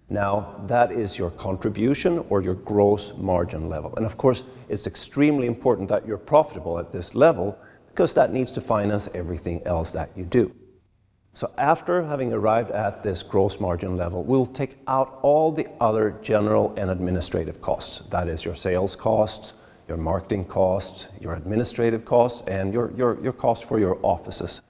Now, that is your contribution or your gross margin level. And of course, it's extremely important that you're profitable at this level because that needs to finance everything else that you do. So after having arrived at this gross margin level, we'll take out all the other general and administrative costs. That is your sales costs, your marketing costs, your administrative costs, and your costs for your offices.